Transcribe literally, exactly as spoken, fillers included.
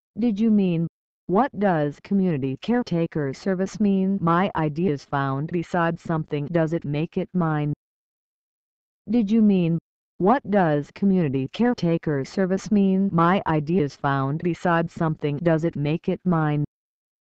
Did you mean, what does community caretaker service mean? My ideas found beside something, does it make it mine? Did you mean, what does community caretaker service mean? My ideas found beside something, does it make it mine?